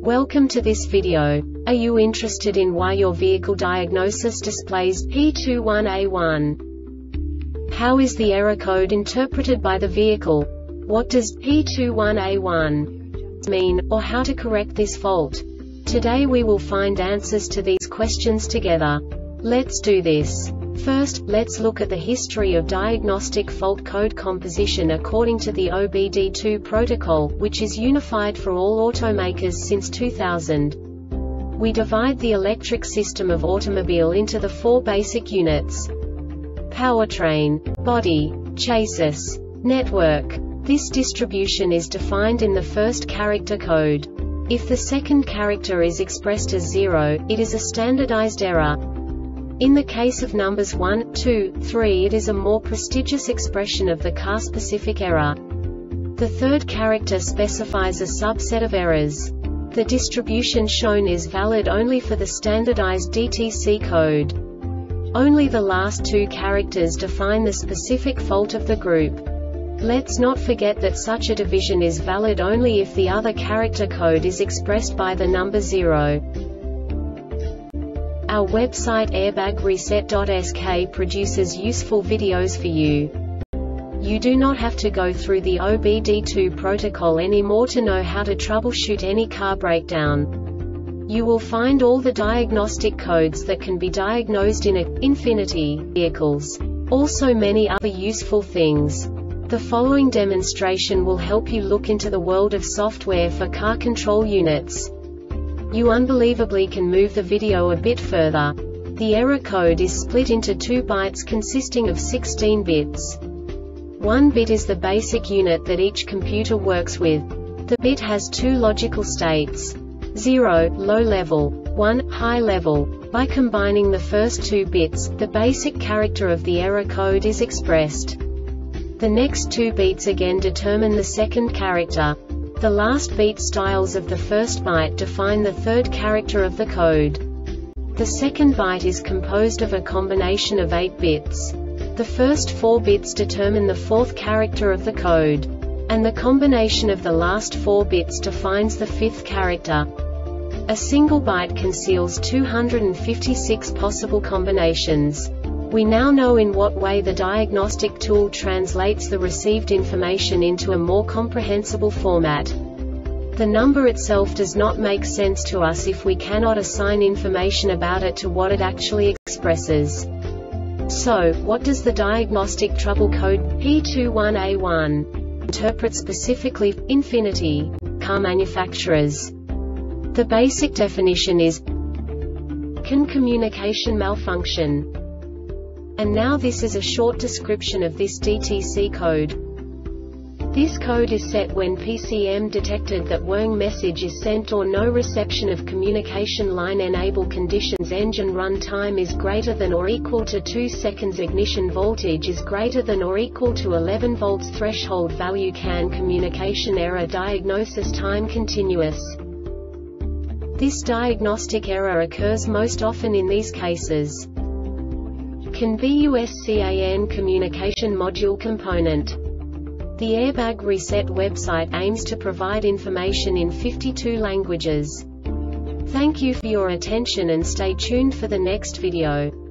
Welcome to this video. Are you interested in why your vehicle diagnosis displays P21A1? How is the error code interpreted by the vehicle? What does P21A1 mean, or how to correct this fault? Today we will find answers to these questions together. Let's do this. First, let's look at the history of diagnostic fault code composition according to the OBD2 protocol, which is unified for all automakers since 2000. We divide the electric system of automobile into the four basic units: powertrain, body, chassis, network. This distribution is defined in the first character code. If the second character is expressed as 0, it is a standardized error. In the case of numbers 1, 2, 3, it is a more prestigious expression of the car-specific error. The third character specifies a subset of errors. The distribution shown is valid only for the standardized DTC code. Only the last two characters define the specific fault of the group. Let's not forget that such a division is valid only if the other character code is expressed by the number 0. Our website airbagreset.sk produces useful videos for you. You do not have to go through the OBD2 protocol anymore to know how to troubleshoot any car breakdown. You will find all the diagnostic codes that can be diagnosed in Infiniti vehicles. Also many other useful things. The following demonstration will help you look into the world of software for car control units. You unbelievably can move the video a bit further. The error code is split into 2 bytes consisting of 16 bits. 1 bit is the basic unit that each computer works with. The bit has 2 logical states: 0, low level, 1, high level. By combining the first 2 bits, the basic character of the error code is expressed. The next 2 beats again determine the second character. The last beat styles of the first byte define the third character of the code. The second byte is composed of a combination of 8 bits. The first 4 bits determine the fourth character of the code. And the combination of the last 4 bits defines the fifth character. A single byte conceals 256 possible combinations. We now know in what way the diagnostic tool translates the received information into a more comprehensible format. The number itself does not make sense to us if we cannot assign information about it to what it actually expresses. So, what does the diagnostic trouble code P21A1 interpret specifically for Infiniti car manufacturers? The basic definition is: can communication malfunction? And now this is a short description of this DTC code. This code is set when PCM detected that warning message is sent or no reception of communication line enable conditions. Engine run time is greater than or equal to 2 seconds. Ignition voltage is greater than or equal to 11 volts. Threshold value. Can communication error. Diagnosis time continuous. This diagnostic error occurs most often in these cases: can BUSCAN communication module component. The Airbag Reset website aims to provide information in 52 languages. Thank you for your attention and stay tuned for the next video.